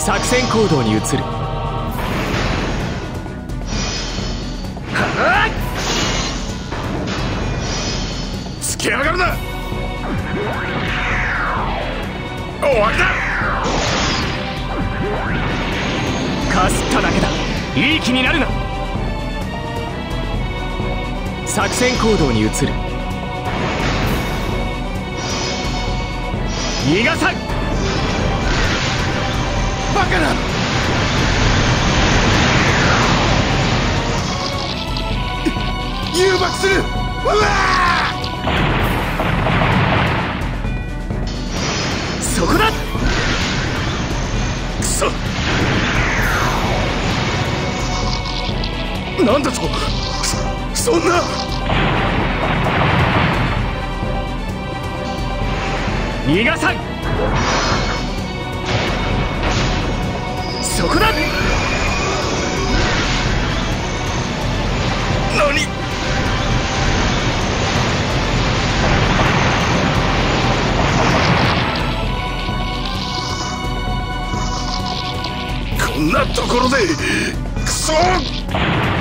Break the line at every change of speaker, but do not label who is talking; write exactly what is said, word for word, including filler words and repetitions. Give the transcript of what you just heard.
作戦行動に移る。
つけやがるな。終わりだ。
かすっただけだ。いい気になるな。作戦行動に移る。逃がさん。
バカな。誘爆する。うわ
そこだ。
くそ。なんだと。そんな。
逃がさん。そこだ。
何。こんなところで。くそ。